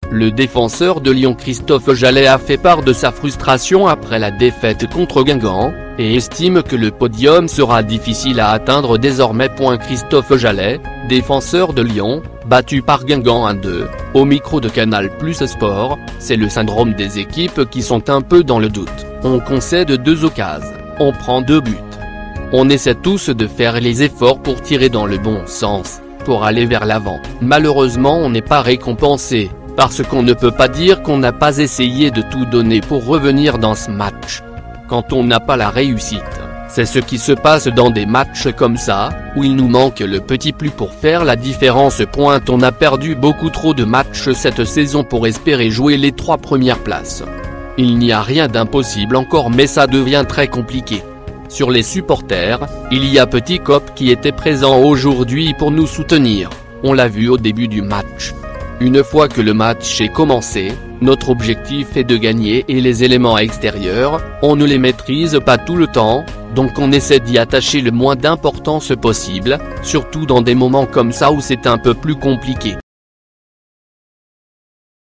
Le défenseur de Lyon Christophe Jallet a fait part de sa frustration après la défaite contre Guingamp, et estime que le podium sera difficile à atteindre désormais. Christophe Jallet, défenseur de Lyon, battu par Guingamp 1-2, au micro de Canal+ Sport, c'est le syndrome des équipes qui sont un peu dans le doute. On concède 2 occasions, on prend 2 buts. On essaie tous de faire les efforts pour tirer dans le bon sens, pour aller vers l'avant. Malheureusement on n'est pas récompensé, parce qu'on ne peut pas dire qu'on n'a pas essayé de tout donner pour revenir dans ce match. Quand on n'a pas la réussite, c'est ce qui se passe dans des matchs comme ça, où il nous manque le petit plus pour faire la différence. On a perdu beaucoup trop de matchs cette saison pour espérer jouer les 3 premières places. Il n'y a rien d'impossible encore, mais ça devient très compliqué. Sur les supporters, il y a Petit Cop qui était présent aujourd'hui pour nous soutenir, on l'a vu au début du match. Une fois que le match est commencé, notre objectif est de gagner et les éléments extérieurs, on ne les maîtrise pas tout le temps, donc on essaie d'y attacher le moins d'importance possible, surtout dans des moments comme ça où c'est un peu plus compliqué.